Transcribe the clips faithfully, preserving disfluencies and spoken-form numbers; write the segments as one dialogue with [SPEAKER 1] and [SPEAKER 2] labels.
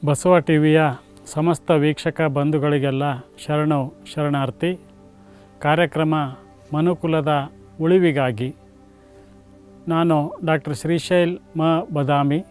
[SPEAKER 1] ಬಸವ ಟಿವಿಯ ಸಮಸ್ತ ವೀಕ್ಷಕ ಬಂಧುಗಳಿಗೆಲ್ಲ ಶರಣು ಶರಣಾರ್ಥಿ. ಕಾರ್ಯಕ್ರಮ ಮನುಕುಲದ ಉಳಿವಿಗಾಗಿ. ನಾನು ಡಾಕ್ಟರ್ ಶ್ರೀಶೈಲ್ ಮ ಬದಾಮಿ.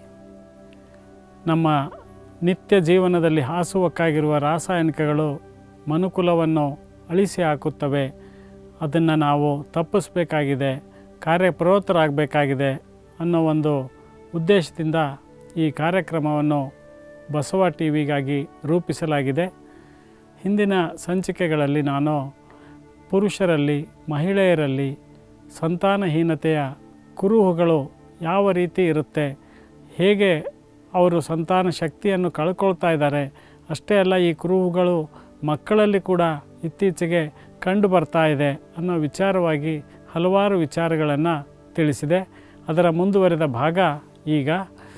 [SPEAKER 1] ನಮ್ಮ ನಿತ್ಯ ಜೀವನದಲ್ಲಿ ಹಾಸುವಕ್ಕಾಗಿರುವ ರಾಸಾಯನಿಕಗಳು ಮನುಕುಲವನ್ನು ಅಳಿಸಿ ಹಾಕುತ್ತವೆ. ಅದನ್ನು ನಾವು ತಪ್ಪಿಸಬೇಕಾಗಿದೆ, ಕಾರ್ಯಪ್ರವೃತ್ತರಾಗಬೇಕಾಗಿದೆ ಅನ್ನೋ ಒಂದು ಉದ್ದೇಶದಿಂದ ಈ ಕಾರ್ಯಕ್ರಮವನ್ನು ಬಸವ ಟಿ ವಿಗಾಗಿ ರೂಪಿಸಲಾಗಿದೆ. ಹಿಂದಿನ ಸಂಚಿಕೆಗಳಲ್ಲಿ ನಾನು ಪುರುಷರಲ್ಲಿ, ಮಹಿಳೆಯರಲ್ಲಿ ಸಂತಾನಹೀನತೆಯ ಕುರುಹುಗಳು ಯಾವ ರೀತಿ ಇರುತ್ತೆ, ಹೇಗೆ ಅವರು ಸಂತಾನ ಶಕ್ತಿಯನ್ನು ಕಳ್ಕೊಳ್ತಾ ಇದ್ದಾರೆ, ಅಷ್ಟೇ ಅಲ್ಲ ಈ ಕುರುಹುಗಳು ಮಕ್ಕಳಲ್ಲಿ ಕೂಡ ಇತ್ತೀಚೆಗೆ ಕಂಡು ಬರ್ತಾ ಇದೆ ಅನ್ನೋ ವಿಚಾರವಾಗಿ ಹಲವಾರು ವಿಚಾರಗಳನ್ನು ತಿಳಿಸಿದೆ. ಅದರ ಮುಂದುವರೆದ ಭಾಗ ಈಗ.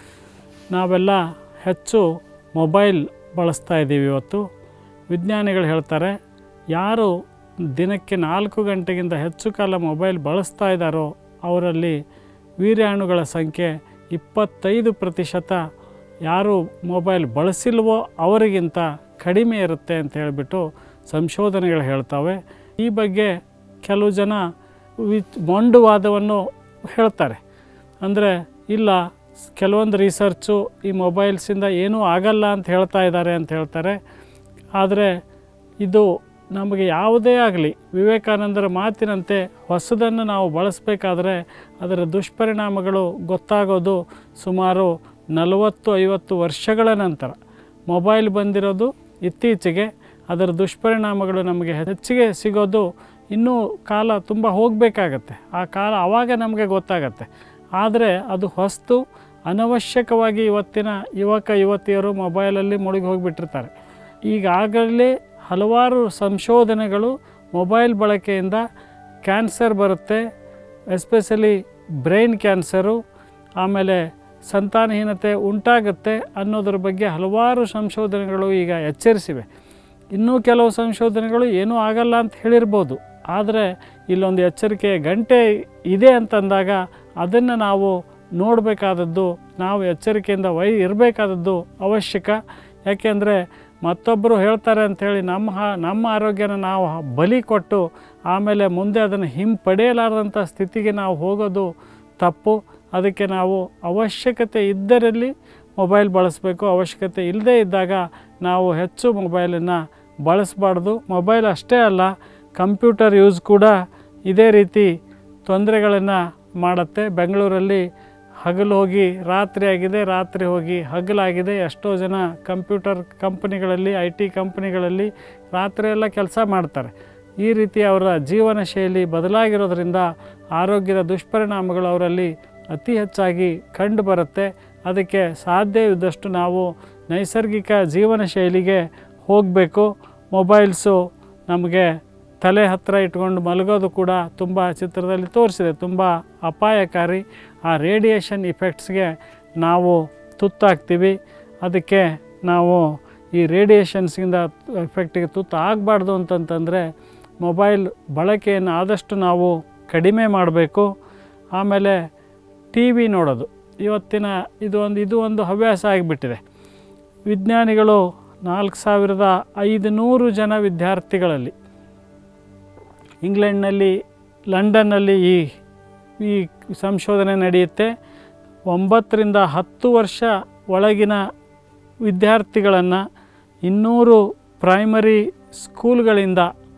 [SPEAKER 1] ನಾವೆಲ್ಲ ಹೆಚ್ಚು ಮೊಬೈಲ್ ಬಳಸ್ತಾ ಇದ್ದೀವಿ. ಇವತ್ತು ವಿಜ್ಞಾನಿಗಳು ಹೇಳ್ತಾರೆ, ಯಾರು ದಿನಕ್ಕೆ ನಾಲ್ಕು ಗಂಟೆಗಿಂತ ಹೆಚ್ಚು ಕಾಲ ಮೊಬೈಲ್ ಬಳಸ್ತಾ ಇದ್ದಾರೋ ಅವರಲ್ಲಿ ವೀರ್ಯಾಣುಗಳ ಸಂಖ್ಯೆ ಇಪ್ಪತ್ತೈದು ಪ್ರತಿಶತ ಯಾರು ಮೊಬೈಲ್ ಬಳಸಿಲ್ವೋ ಅವರಿಗಿಂತ ಕಡಿಮೆ ಇರುತ್ತೆ ಅಂತ ಹೇಳಿಬಿಟ್ಟು ಸಂಶೋಧನೆಗಳು ಹೇಳ್ತವೆ. ಈ ಬಗ್ಗೆ ಕೆಲವು ಜನ ವಿ ಮೊಂಡುವಾದವನ್ನು ಹೇಳ್ತಾರೆ. ಅಂದರೆ ಇಲ್ಲ, ಕೆಲವೊಂದು ರಿಸರ್ಚು ಈ ಮೊಬೈಲ್ಸಿಂದ ಏನೂ ಆಗಲ್ಲ ಅಂತ ಹೇಳ್ತಾ ಇದ್ದಾರೆ ಅಂತ ಹೇಳ್ತಾರೆ. ಆದರೆ ಇದು ನಮಗೆ ಯಾವುದೇ ಆಗಲಿ ವಿವೇಕಾನಂದರ ಮಾತಿನಂತೆ ಹೊಸದನ್ನು ನಾವು ಬಳಸಬೇಕಾದ್ರೆ ಅದರ ದುಷ್ಪರಿಣಾಮಗಳು ಗೊತ್ತಾಗೋದು ಸುಮಾರು ನಲವತ್ತು ಐವತ್ತು ವರ್ಷಗಳ ನಂತರ. ಮೊಬೈಲ್ ಬಂದಿರೋದು ಇತ್ತೀಚೆಗೆ, ಅದರ ದುಷ್ಪರಿಣಾಮಗಳು ನಮಗೆ ಹೆಚ್ಚಿಗೆ ಸಿಗೋದು ಇನ್ನೂ ಕಾಲ ತುಂಬ ಹೋಗಬೇಕಾಗತ್ತೆ. ಆ ಕಾಲ ಆವಾಗ ನಮಗೆ ಗೊತ್ತಾಗತ್ತೆ. ಆದರೆ ಅದು ಹೊಸ್ತು, ಅನವಶ್ಯಕವಾಗಿ ಇವತ್ತಿನ ಯುವಕ ಯುವತಿಯರು ಮೊಬೈಲಲ್ಲಿ ಮುಳುಗಿ ಹೋಗಿಬಿಟ್ಟಿರ್ತಾರೆ. ಈಗಾಗಲೇ ಹಲವಾರು ಸಂಶೋಧನೆಗಳು ಮೊಬೈಲ್ ಬಳಕೆಯಿಂದ ಕ್ಯಾನ್ಸರ್ ಬರುತ್ತೆ, ಎಸ್ಪೆಷಲಿ ಬ್ರೈನ್ ಕ್ಯಾನ್ಸರು, ಆಮೇಲೆ ಸಂತಾನಹೀನತೆ ಉಂಟಾಗುತ್ತೆ ಅನ್ನೋದ್ರ ಬಗ್ಗೆ ಹಲವಾರು ಸಂಶೋಧನೆಗಳು ಈಗ ಎಚ್ಚರಿಸಿವೆ. ಇನ್ನೂ ಕೆಲವು ಸಂಶೋಧನೆಗಳು ಏನೂ ಆಗಲ್ಲ ಅಂತ ಹೇಳಿರ್ಬೋದು. ಆದರೆ ಇಲ್ಲೊಂದು ಎಚ್ಚರಿಕೆಯ ಗಂಟೆ ಇದೆ ಅಂತಂದಾಗ ಅದನ್ನು ನಾವು ನೋಡಬೇಕಾದದ್ದು, ನಾವು ಎಚ್ಚರಿಕೆಯಿಂದ ವೈ ಇರಬೇಕಾದದ್ದು ಅವಶ್ಯಕ. ಯಾಕೆಂದರೆ ಮತ್ತೊಬ್ಬರು ಹೇಳ್ತಾರೆ ಅಂಥೇಳಿ ನಮ್ಮ ನಮ್ಮ ಆರೋಗ್ಯನ ನಾವು ಬಲಿ ಕೊಟ್ಟು ಆಮೇಲೆ ಮುಂದೆ ಅದನ್ನು ಹಿಂಪಡೆಯಲಾರದಂಥ ಸ್ಥಿತಿಗೆ ನಾವು ಹೋಗೋದು ತಪ್ಪು. ಅದಕ್ಕೆ ನಾವು ಅವಶ್ಯಕತೆ ಇದ್ದರಲ್ಲಿ ಮೊಬೈಲ್ ಬಳಸಬೇಕು, ಅವಶ್ಯಕತೆ ಇಲ್ಲದೇ ಇದ್ದಾಗ ನಾವು ಹೆಚ್ಚು ಮೊಬೈಲನ್ನು ಬಳಸಬಾರ್ದು. ಮೊಬೈಲ್ ಅಷ್ಟೇ ಅಲ್ಲ, ಕಂಪ್ಯೂಟರ್ ಯೂಸ್ ಕೂಡ ಇದೇ ರೀತಿ ತೊಂದರೆಗಳನ್ನು ಮಾಡುತ್ತೆ. ಬೆಂಗಳೂರಲ್ಲಿ ಹಗಲು ಹೋಗಿ ರಾತ್ರಿ ಆಗಿದೆ, ರಾತ್ರಿ ಹೋಗಿ ಹಗಲಾಗಿದೆ. ಎಷ್ಟೋ ಜನ ಕಂಪ್ಯೂಟರ್ ಕಂಪನಿಗಳಲ್ಲಿ, ಐ ಟಿ ಕಂಪನಿಗಳಲ್ಲಿ ರಾತ್ರಿಯೆಲ್ಲ ಕೆಲಸ ಮಾಡ್ತಾರೆ. ಈ ರೀತಿ ಅವರ ಜೀವನ ಶೈಲಿ ಬದಲಾಗಿರೋದ್ರಿಂದ ಆರೋಗ್ಯದ ದುಷ್ಪರಿಣಾಮಗಳು ಅವರಲ್ಲಿ ಅತಿ ಹೆಚ್ಚಾಗಿ ಕಂಡು ಬರುತ್ತೆ. ಅದಕ್ಕೆ ಸಾಧ್ಯವಿದ್ದಷ್ಟು ನಾವು ನೈಸರ್ಗಿಕ ಜೀವನ ಶೈಲಿಗೆ ಹೋಗಬೇಕು. ಮೊಬೈಲ್ಸು ನಮಗೆ ತಲೆ ಹತ್ತಿರ ಇಟ್ಕೊಂಡು ಮಲಗೋದು ಕೂಡ ತುಂಬ ಚಿತ್ರದಲ್ಲಿ ತೋರಿಸಿದೆ, ತುಂಬ ಅಪಾಯಕಾರಿ. ಆ ರೇಡಿಯೇಷನ್ ಇಫೆಕ್ಟ್ಸ್ಗೆ ನಾವು ತುತ್ತಾಗ್ತೀವಿ. ಅದಕ್ಕೆ ನಾವು ಈ ರೇಡಿಯೇಷನ್ಸಿಂದ ಎಫೆಕ್ಟಿಗೆ ತುತ್ತು ಆಗಬಾರ್ದು ಅಂತಂತಂದರೆ ಮೊಬೈಲ್ ಬಳಕೆಯನ್ನು ಆದಷ್ಟು ನಾವು ಕಡಿಮೆ ಮಾಡಬೇಕು. ಆಮೇಲೆ ಟಿ ವಿ ನೋಡೋದು ಇವತ್ತಿನ ಇದು ಒಂದು ಇದು ಒಂದು ಹವ್ಯಾಸ ಆಗಿಬಿಟ್ಟಿದೆ. ವಿಜ್ಞಾನಿಗಳು ನಾಲ್ಕು ಸಾವಿರದ ಐದುನೂರು ಜನ ವಿದ್ಯಾರ್ಥಿಗಳಲ್ಲಿ ಇಂಗ್ಲೆಂಡ್ನಲ್ಲಿ, ಲಂಡನ್ನಲ್ಲಿ ಈ ಈ ಸಂಶೋಧನೆ ನಡೆಯುತ್ತೆ. ಒಂಬತ್ತರಿಂದ ಹತ್ತು ವರ್ಷ ಒಳಗಿನ ವಿದ್ಯಾರ್ಥಿಗಳನ್ನು ಇನ್ನೂರು ಪ್ರೈಮರಿ ಸ್ಕೂಲ್ಗಳಿಂದ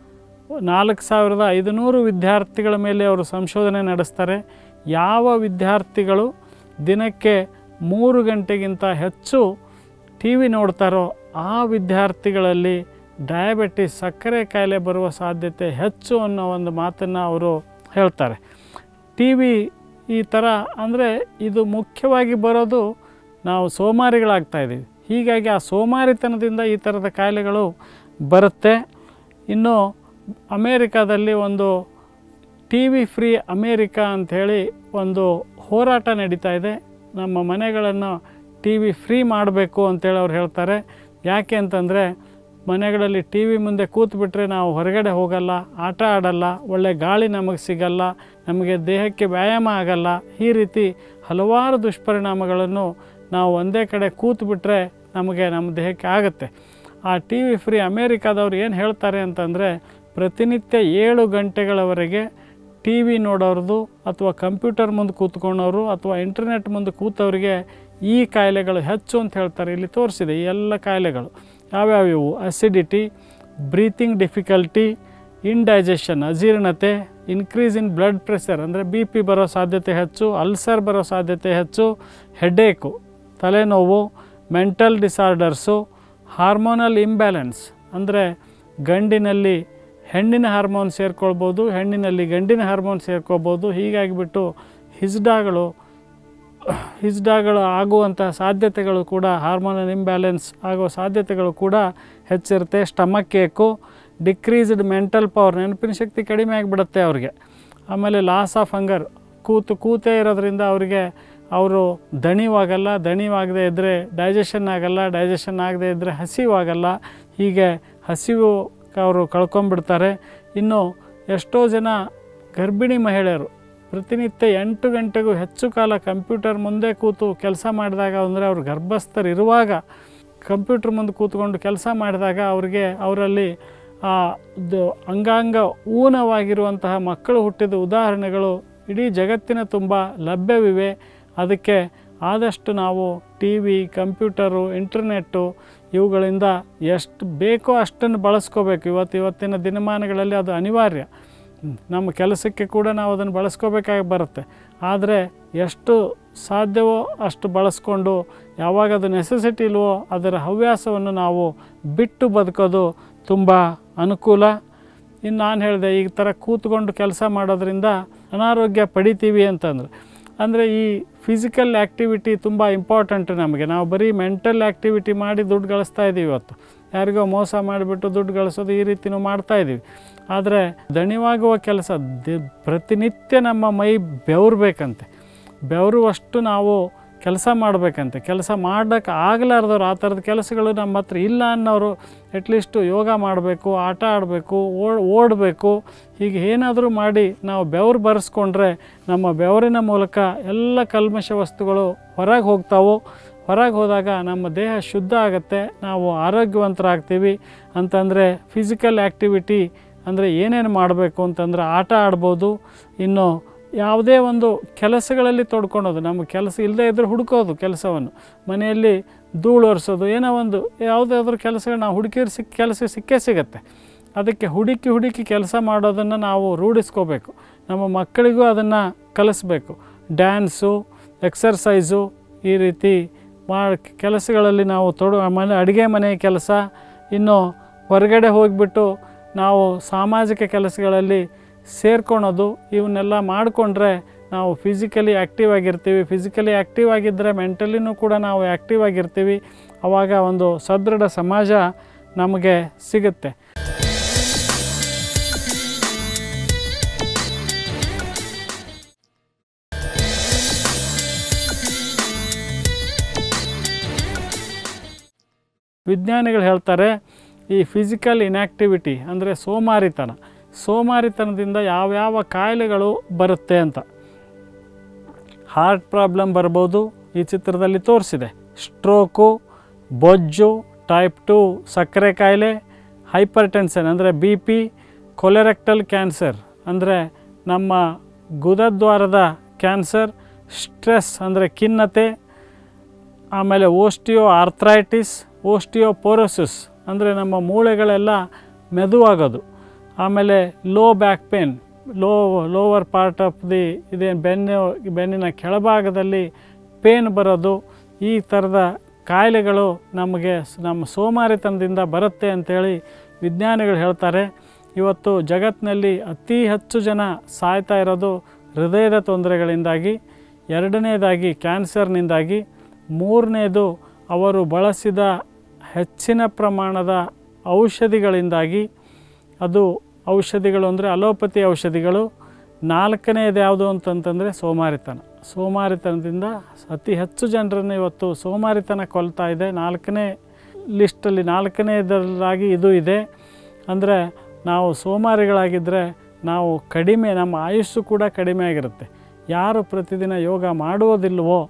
[SPEAKER 1] ನಾಲ್ಕು ಸಾವಿರದ ಐದುನೂರು ವಿದ್ಯಾರ್ಥಿಗಳ ಮೇಲೆ ಅವರು ಸಂಶೋಧನೆ ನಡೆಸ್ತಾರೆ. ಯಾವ ವಿದ್ಯಾರ್ಥಿಗಳು ದಿನಕ್ಕೆ ಮೂರು ಗಂಟೆಗಿಂತ ಹೆಚ್ಚು ಟಿ ವಿ ನೋಡ್ತಾರೋ ಆ ವಿದ್ಯಾರ್ಥಿಗಳಲ್ಲಿ ಡಯಾಬಿಟಿಸ್, ಸಕ್ಕರೆ ಕಾಯಿಲೆ ಬರುವ ಸಾಧ್ಯತೆ ಹೆಚ್ಚು ಅನ್ನೋ ಒಂದು ಮಾತನ್ನು ಅವರು ಹೇಳ್ತಾರೆ. ಟಿ ವಿ ಈ ಥರ ಅಂದರೆ ಇದು ಮುಖ್ಯವಾಗಿ ಬರೋದು ನಾವು ಸೋಮಾರಿಗಳಾಗ್ತಾಯಿದ್ದೀವಿ. ಹೀಗಾಗಿ ಆ ಸೋಮಾರಿತನದಿಂದ ಈ ಥರದ ಕಾಯಿಲೆಗಳು ಬರುತ್ತೆ. ಇನ್ನು ಅಮೇರಿಕಾದಲ್ಲಿ ಒಂದು ಟಿ ವಿ ಫ್ರೀ ಅಮೇರಿಕಾ ಅಂಥೇಳಿ ಒಂದು ಹೋರಾಟ ನಡೀತಾ ಇದೆ. ನಮ್ಮ ಮನೆಗಳನ್ನು ಟಿ ವಿ ಫ್ರೀ ಮಾಡಬೇಕು ಅಂತೇಳಿ ಅವ್ರು ಹೇಳ್ತಾರೆ. ಯಾಕೆ ಅಂತಂದರೆ ಮನೆಗಳಲ್ಲಿ ಟಿ ವಿ ಮುಂದೆ ಕೂತ್ಬಿಟ್ರೆ ನಾವು ಹೊರಗಡೆ ಹೋಗಲ್ಲ, ಆಟ ಆಡಲ್ಲ, ಒಳ್ಳೆ ಗಾಳಿ ನಮಗೆ ಸಿಗಲ್ಲ, ನಮಗೆ ದೇಹಕ್ಕೆ ವ್ಯಾಯಾಮ ಆಗಲ್ಲ. ಈ ರೀತಿ ಹಲವಾರು ದುಷ್ಪರಿಣಾಮಗಳನ್ನು ನಾವು ಒಂದೇ ಕಡೆ ಕೂತ್ಬಿಟ್ರೆ ನಮಗೆ ನಮ್ಮ ದೇಹಕ್ಕೆ ಆಗುತ್ತೆ. ಆ ಟಿ ವಿ ಫ್ರೀ ಅಮೇರಿಕಾದವ್ರು ಏನು ಹೇಳ್ತಾರೆ ಅಂತಂದರೆ, ಪ್ರತಿನಿತ್ಯ ಏಳು ಗಂಟೆಗಳವರೆಗೆ ಟಿ ವಿ ನೋಡೋರ್ದು ಅಥವಾ ಕಂಪ್ಯೂಟರ್ ಮುಂದೆ ಕೂತ್ಕೊಂಡವರು ಅಥವಾ ಇಂಟರ್ನೆಟ್ ಮುಂದೆ ಕೂತವರಿಗೆ ಈ ಕಾಯಿಲೆಗಳು ಹೆಚ್ಚು ಅಂತ ಹೇಳ್ತಾರೆ. ಇಲ್ಲಿ ತೋರಿಸಿದೆ ಈ ಎಲ್ಲ ಕಾಯಿಲೆಗಳು ಯಾವ್ಯಾವ ಇವು: ಅಸಿಡಿಟಿ, ಬ್ರೀತಿಂಗ್ ಡಿಫಿಕಲ್ಟಿ, ಇಂಡೈಜೆಷನ್ ಅಜೀರ್ಣತೆ, ಇನ್ಕ್ರೀಸ್ ಇನ್ ಬ್ಲಡ್ ಪ್ರೆಷರ್ ಅಂದರೆ ಬಿ ಪಿ ಬರೋ ಸಾಧ್ಯತೆ ಹೆಚ್ಚು, ಅಲ್ಸರ್ ಬರೋ ಸಾಧ್ಯತೆ ಹೆಚ್ಚು, ಹೆಡೇಕು ತಲೆನೋವು, ಮೆಂಟಲ್ ಡಿಸಾರ್ಡರ್ಸು, ಹಾರ್ಮೋನಲ್ ಇಂಬ್ಯಾಲೆನ್ಸ್ ಅಂದರೆ ಗಂಡಿನಲ್ಲಿ ಹೆಣ್ಣಿನ ಹಾರ್ಮೋನ್ ಸೇರ್ಕೊಳ್ಬೋದು, ಹೆಣ್ಣಿನಲ್ಲಿ ಗಂಡಿನ ಹಾರ್ಮೋನ್ ಸೇರ್ಕೋಬೋದು. ಹೀಗಾಗಿಬಿಟ್ಟು ಹಿಜ್ಡಾಗಳು ಹಿಜ್ಡಾಗಳು ಆಗುವಂಥ ಸಾಧ್ಯತೆಗಳು ಕೂಡ, ಹಾರ್ಮೋನಲ್ ಇಂಬ್ಯಾಲೆನ್ಸ್ ಆಗುವ ಸಾಧ್ಯತೆಗಳು ಕೂಡ ಹೆಚ್ಚಿರುತ್ತೆ. Stomach ache, decreased mental power ನೆನಪಿನ ಶಕ್ತಿ ಕಡಿಮೆ ಆಗಿಬಿಡುತ್ತೆ ಅವ್ರಿಗೆ. ಆಮೇಲೆ ಲಾಸ್ ಆಫ್ ಹಂಗರ್, ಕೂತು ಕೂತೇ ಇರೋದ್ರಿಂದ ಅವರಿಗೆ ಅವರು ದಣಿವಾಗಲ್ಲ, ದಣಿವಾಗದೇ ಇದ್ದರೆ ಡೈಜೆಷನ್ ಆಗಲ್ಲ, ಡೈಜೆಷನ್ ಆಗದೇ ಇದ್ದರೆ ಹಸಿವಾಗಲ್ಲ, ಹೀಗೆ ಹಸಿವು ಅವರು ಕಳ್ಕೊಂಬಿಡ್ತಾರೆ. ಇನ್ನು ಎಷ್ಟೋ ಜನ ಗರ್ಭಿಣಿ ಮಹಿಳೆಯರು ಪ್ರತಿನಿತ್ಯ ಎಂಟು ಗಂಟೆಗೂ ಹೆಚ್ಚು ಕಾಲ ಕಂಪ್ಯೂಟರ್ ಮುಂದೆ ಕೂತು ಕೆಲಸ ಮಾಡಿದಾಗ, ಅಂದರೆ ಅವರು ಗರ್ಭಸ್ಥರಿರುವಾಗ ಕಂಪ್ಯೂಟರ್ ಮುಂದೆ ಕೂತ್ಕೊಂಡು ಕೆಲಸ ಮಾಡಿದಾಗ ಅವರಿಗೆ ಅವರಲ್ಲಿ ಅಂಗಾಂಗ ಊನವಾಗಿರುವಂತಹ ಮಕ್ಕಳು ಹುಟ್ಟಿದ ಉದಾಹರಣೆಗಳು ಇಡೀ ಜಗತ್ತಿನ ತುಂಬ ಲಭ್ಯವಿವೆ. ಅದಕ್ಕೆ ಆದಷ್ಟು ನಾವು ಟಿ ವಿ, ಕಂಪ್ಯೂಟರು, ಇಂಟರ್ನೆಟ್ಟು ಇವುಗಳಿಂದ ಎಷ್ಟು ಬೇಕೋ ಅಷ್ಟನ್ನು ಬಳಸ್ಕೋಬೇಕು. ಇವತ್ತು ಇವತ್ತಿನ ದಿನಮಾನಗಳಲ್ಲಿ ಅದು ಅನಿವಾರ್ಯ. ನಮ್ಮ ಕೆಲಸಕ್ಕೆ ಕೂಡ ನಾವು ಅದನ್ನು ಬಳಸ್ಕೋಬೇಕಾಗಿ ಬರುತ್ತೆ. ಆದರೆ ಎಷ್ಟು ಸಾಧ್ಯವೋ ಅಷ್ಟು ಬಳಸ್ಕೊಂಡು, ಯಾವಾಗ ಅದು ನೆಸೆಸಿಟಿ ಇಲ್ವೋ ಅದರ ಹವ್ಯಾಸವನ್ನು ನಾವು ಬಿಟ್ಟು ಬದುಕೋದು ತುಂಬ ಅನುಕೂಲ. ಇನ್ನು ನಾನು ಹೇಳಿದೆ, ಈ ಥರ ಕೂತ್ಕೊಂಡು ಕೆಲಸ ಮಾಡೋದ್ರಿಂದ ಅನಾರೋಗ್ಯ ಪಡಿತೀವಿ ಅಂತಂದ್ರೆ, ಅಂದರೆ ಈ ಫಿಸಿಕಲ್ ಆ್ಯಕ್ಟಿವಿಟಿ ತುಂಬ ಇಂಪಾರ್ಟೆಂಟ್ ನಮಗೆ. ನಾವು ಬರೀ ಮೆಂಟಲ್ ಆ್ಯಕ್ಟಿವಿಟಿ ಮಾಡಿ ದುಡ್ಡು ಗಳಿಸ್ತಾ ಇದ್ದೀವಿ. ಇವತ್ತು ಯಾರಿಗೋ ಮೋಸ ಮಾಡಿಬಿಟ್ಟು ದುಡ್ಡು ಗಳಿಸೋದು ಈ ರೀತಿಯೂ ಮಾಡ್ತಾಯಿದ್ದೀವಿ. ಆದರೆ ದಣಿವಾಗುವ ಕೆಲಸ ದಿ ಪ್ರತಿನಿತ್ಯ ನಮ್ಮ ಮೈ ಬೆವರಬೇಕಂತೆ. ಬೆವರುವಷ್ಟು ನಾವು ಕೆಲಸ ಮಾಡಬೇಕಂತೆ. ಕೆಲಸ ಮಾಡೋಕ್ಕೆ ಆಗಲಾರ್ದವ್ರು, ಆ ಥರದ ಕೆಲಸಗಳು ನಮ್ಮ ಹತ್ರ ಇಲ್ಲ ಅನ್ನೋರು ಅಟ್ಲೀಸ್ಟು ಯೋಗ ಮಾಡಬೇಕು, ಆಟ ಆಡಬೇಕು, ಓಡ್ ಓಡಬೇಕು. ಹೀಗೆ ಏನಾದರೂ ಮಾಡಿ ನಾವು ಬೆವರು ಬರೆಸ್ಕೊಂಡ್ರೆ ನಮ್ಮ ಬೆವರಿನ ಮೂಲಕ ಎಲ್ಲ ಕಲ್ಮಶ ವಸ್ತುಗಳು ಹೊರಗೆ ಹೋಗ್ತಾವೆ. ಹೊರಗೆ ಹೋದಾಗ ನಮ್ಮ ದೇಹ ಶುದ್ಧ ಆಗುತ್ತೆ, ನಾವು ಆರೋಗ್ಯವಂತರಾಗ್ತೀವಿ. ಅಂತಂದರೆ ಫಿಸಿಕಲ್ ಆ್ಯಕ್ಟಿವಿಟಿ ಅಂದರೆ ಏನೇನು ಮಾಡಬೇಕು ಅಂತಂದರೆ, ಆಟ ಆಡ್ಬೋದು. ಇನ್ನು ಯಾವುದೇ ಒಂದು ಕೆಲಸಗಳಲ್ಲಿ ತೊಡ್ಕೊಳೋದು, ನಮ್ಮ ಕೆಲಸ ಇಲ್ಲದೇ ಇದ್ದರೆ ಹುಡುಕೋದು ಕೆಲಸವನ್ನು, ಮನೆಯಲ್ಲಿ ಧೂಳು ಒರೆಸೋದು, ಏನೋ ಒಂದು ಯಾವುದಾದ್ರೂ ಕೆಲಸಗಳು ನಾವು ಹುಡುಕಿದ್ರೆ ಸಿಕ್ಕ ಕೆಲಸ ಸಿಕ್ಕೇ ಸಿಗುತ್ತೆ. ಅದಕ್ಕೆ ಹುಡುಕಿ ಹುಡುಕಿ ಕೆಲಸ ಮಾಡೋದನ್ನು ನಾವು ರೂಢಿಸ್ಕೋಬೇಕು. ನಮ್ಮ ಮಕ್ಕಳಿಗೂ ಅದನ್ನು ಕಲಿಸ್ಬೇಕು. ಡ್ಯಾನ್ಸು, ಎಕ್ಸರ್ಸೈಸು ಈ ರೀತಿ ಮಾ ಕೆಲಸಗಳಲ್ಲಿ ನಾವು ತೊಡ ಮನೆ ಅಡುಗೆ ಮನೆ ಕೆಲಸ, ಇನ್ನು ಹೊರಗಡೆ ಹೋಗಿಬಿಟ್ಟು ನಾವು ಸಾಮಾಜಿಕ ಕೆಲಸಗಳಲ್ಲಿ ಸೇರ್ಕೊಳೋದು, ಇವನ್ನೆಲ್ಲ ಮಾಡಿಕೊಂಡ್ರೆ ನಾವು ಫಿಸಿಕಲಿ ಆ್ಯಕ್ಟಿವ್ ಆಗಿರ್ತೀವಿ. ಫಿಸಿಕಲಿ ಆ್ಯಕ್ಟಿವ್ ಆಗಿದ್ದರೆ ಮೆಂಟಲಿನೂ ಕೂಡ ನಾವು ಆ್ಯಕ್ಟಿವ್ ಆಗಿರ್ತೀವಿ. ಆವಾಗ ಒಂದು ಸದೃಢ ಸಮಾಜ ನಮಗೆ ಸಿಗುತ್ತೆ. ವಿಜ್ಞಾನಿಗಳು ಹೇಳ್ತಾರೆ, ಈ ಫಿಸಿಕಲ್ ಇನ್ಯಾಕ್ಟಿವಿಟಿ ಅಂದರೆ ಸೋಮಾರಿತನ, ಸೋಮಾರಿತನದಿಂದ ಯಾವ್ಯಾವ ಕಾಯಿಲೆಗಳು ಬರುತ್ತೆ ಅಂತ. ಹಾರ್ಟ್ ಪ್ರಾಬ್ಲಮ್ ಬರ್ಬೋದು, ಈ ಚಿತ್ರದಲ್ಲಿ ತೋರಿಸಿದೆ. ಸ್ಟ್ರೋಕು, ಬೊಜ್ಜು, ಟೈಪ್ ಟು ಸಕ್ಕರೆ ಕಾಯಿಲೆ, ಹೈಪರ್ ಟೆನ್ಷನ್ ಅಂದರೆ ಬಿ ಪಿ, ಕೊಲೆರೆಕ್ಟಲ್ ಕ್ಯಾನ್ಸರ್ ಅಂದರೆ ನಮ್ಮ ಗುದದ್ವಾರದ ಕ್ಯಾನ್ಸರ್, ಸ್ಟ್ರೆಸ್ ಅಂದರೆ ಖಿನ್ನತೆ, ಆಮೇಲೆ ಓಸ್ಟಿಯೋ ಆರ್ಥ್ರೈಟಿಸ್, ಓಸ್ಟಿಯೋಪೋರೋಸಿಸ್ ಅಂದರೆ ನಮ್ಮ ಮೂಳೆಗಳೆಲ್ಲ ಮೆದುವಾಗೋದು, ಆಮೇಲೆ low back pain, low lower part of the ಇದೇ ಬೆನ್ನು ಬೆನ್ನಿನ ಕೆಳಭಾಗದಲ್ಲಿ ಪೇನ್ ಬರೋದು, ಈ ಥರದ ಕಾಯಿಲೆಗಳು ನಮಗೆ ನಮ್ಮ ಸೋಮಾರಿತನದಿಂದ ಬರುತ್ತೆ ಅಂಥೇಳಿ ವಿಜ್ಞಾನಿಗಳು ಹೇಳ್ತಾರೆ. ಇವತ್ತು ಜಗತ್ತಿನಲ್ಲಿ ಅತಿ ಹೆಚ್ಚು ಜನ ಸಾಯ್ತಾ ಇರೋದು ಹೃದಯದ ತೊಂದರೆಗಳಿಂದಾಗಿ, ಎರಡನೇದಾಗಿ ಕ್ಯಾನ್ಸರ್ನಿಂದಾಗಿ, ಮೂರನೇದು ಅವರು ಬಳಸಿದ ಹೆಚ್ಚಿನ ಪ್ರಮಾಣದ ಔಷಧಿಗಳಿಂದಾಗಿ. ಅದು ಔಷಧಿಗಳು ಅಂದರೆ ಅಲೋಪತಿ ಔಷಧಿಗಳು. ನಾಲ್ಕನೇದು ಯಾವುದು ಅಂತಂತಂದರೆ ಸೋಮಾರಿತನ. ಸೋಮಾರಿತನದಿಂದ ಅತಿ ಹೆಚ್ಚು ಜನರನ್ನು ಇವತ್ತು ಸೋಮಾರಿತನ ಕೊಲ್ತಾ ಇದೆ. ನಾಲ್ಕನೇ ಲಿಸ್ಟಲ್ಲಿ ನಾಲ್ಕನೇದರಾಗಿ ಇದು ಇದೆ. ಅಂದರೆ ನಾವು ಸೋಮಾರಿಗಳಾಗಿದ್ದರೆ ನಾವು ಕಡಿಮೆ, ನಮ್ಮ ಆಯುಸ್ಸು ಕೂಡ ಕಡಿಮೆ ಆಗಿರುತ್ತೆ. ಯಾರು ಪ್ರತಿದಿನ ಯೋಗ ಮಾಡುವುದಿಲ್ಲವೋ,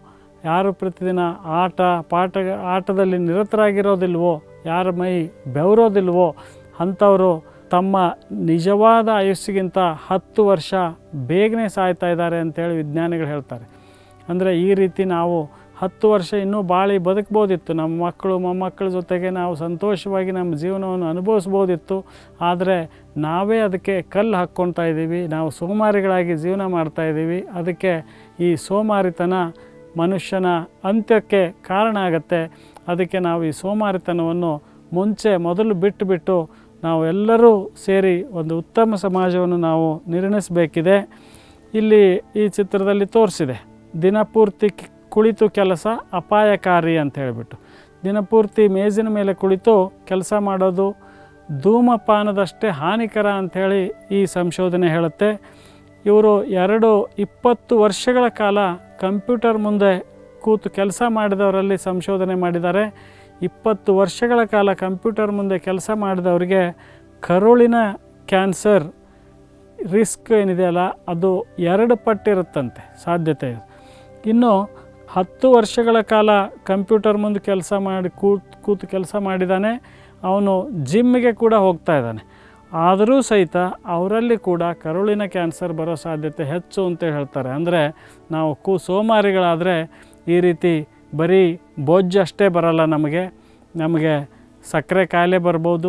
[SPEAKER 1] ಯಾರು ಪ್ರತಿದಿನ ಆಟ ಪಾಠ ಆಟದಲ್ಲಿ ನಿರತರಾಗಿರೋದಿಲ್ವೋ, ಯಾರ ಮೈ ಬೆವರೋದಿಲ್ವೋ ಅಂಥವರು ತಮ್ಮ ನಿಜವಾದ ಆಯುಸ್ಸಿಗಿಂತ ಹತ್ತು ವರ್ಷ ಬೇಗನೆ ಸಾಯ್ತಾ ಇದ್ದಾರೆ ಅಂತೇಳಿ ವಿಜ್ಞಾನಿಗಳು ಹೇಳ್ತಾರೆ. ಅಂದರೆ ಈ ರೀತಿ ನಾವು ಹತ್ತು ವರ್ಷ ಇನ್ನೂ ಬಾಳಿ ಬದುಕ್ಬೋದಿತ್ತು, ನಮ್ಮ ಮಕ್ಕಳು ಮೊಮ್ಮಕ್ಕಳ ಜೊತೆಗೆ ನಾವು ಸಂತೋಷವಾಗಿ ನಮ್ಮ ಜೀವನವನ್ನು ಅನುಭವಿಸ್ಬೋದಿತ್ತು. ಆದರೆ ನಾವೇ ಅದಕ್ಕೆ ಕಲ್ಲು ಹಾಕ್ಕೊಳ್ತಾ ಇದ್ದೀವಿ, ನಾವು ಸೋಮಾರಿಗಳಾಗಿ ಜೀವನ ಮಾಡ್ತಾಯಿದ್ದೀವಿ. ಅದಕ್ಕೆ ಈ ಸೋಮಾರಿತನ ಮನುಷ್ಯನ ಅಂತ್ಯಕ್ಕೆ ಕಾರಣ ಆಗುತ್ತೆ. ಅದಕ್ಕೆ ನಾವು ಈ ಸೋಮಾರಿತನವನ್ನು ಮುಂಚೆ ಮೊದಲು ಬಿಟ್ಟು ಬಿಟ್ಟು ನಾವು ಎಲ್ಲರೂ ಸೇರಿ ಒಂದು ಉತ್ತಮ ಸಮಾಜವನ್ನು ನಾವು ನಿರ್ಮಿಸಬೇಕಿದೆ. ಇಲ್ಲಿ ಈ ಚಿತ್ರದಲ್ಲಿ ತೋರಿಸಿದೆ, ದಿನಪೂರ್ತಿ ಕುಳಿತು ಕೆಲಸ ಅಪಾಯಕಾರಿ ಅಂತ ಹೇಳಿಬಿಟ್ಟು. ದಿನಪೂರ್ತಿ ಮೇಜಿನ ಮೇಲೆ ಕುಳಿತು ಕೆಲಸ ಮಾಡೋದು ಧೂಮಪಾನದಷ್ಟೇ ಹಾನಿಕರ ಅಂಥೇಳಿ ಈ ಸಂಶೋಧನೆ ಹೇಳುತ್ತೆ. ಇವರು ಎರಡು ಇಪ್ಪತ್ತು ವರ್ಷಗಳ ಕಾಲ ಕಂಪ್ಯೂಟರ್ ಮುಂದೆ ಕೂತು ಕೆಲಸ ಮಾಡಿದವರಲ್ಲಿ ಸಂಶೋಧನೆ ಮಾಡಿದ್ದಾರೆ. ಇಪ್ಪತ್ತು ವರ್ಷಗಳ ಕಾಲ ಕಂಪ್ಯೂಟರ್ ಮುಂದೆ ಕೆಲಸ ಮಾಡಿದವರಿಗೆ ಕರುಳಿನ ಕ್ಯಾನ್ಸರ್ ರಿಸ್ಕ್ ಏನಿದೆಯಲ್ಲ ಅದು ಎರಡು ಪಟ್ಟಿರುತ್ತಂತೆ ಸಾಧ್ಯತೆ. ಇನ್ನು ಹತ್ತು ವರ್ಷಗಳ ಕಾಲ ಕಂಪ್ಯೂಟರ್ ಮುಂದೆ ಕೆಲಸ ಮಾಡಿ ಕೂತು ಕೂತು ಕೆಲಸ ಮಾಡಿದ್ದಾನೆ, ಅವನು ಜಿಮ್ಮಿಗೆ ಕೂಡ ಹೋಗ್ತಾ ಇದ್ದಾನೆ. ಆದರೂ ಸಹಿತ ಅವರಲ್ಲಿ ಕೂಡ ಕರುಳಿನ ಕ್ಯಾನ್ಸರ್ ಬರೋ ಸಾಧ್ಯತೆ ಹೆಚ್ಚು ಅಂತ ಹೇಳ್ತಾರೆ. ಅಂದರೆ ನಾವು ಕು ಸೋಮಾರಿಗಳಾದರೆ ಈ ರೀತಿ ಬರೀ ಬೊಜ್ಜು ಅಷ್ಟೇ ಬರಲ್ಲ, ನಮಗೆ ನಮಗೆ ಸಕ್ಕರೆ ಕಾಯಿಲೆ ಬರ್ಬೋದು,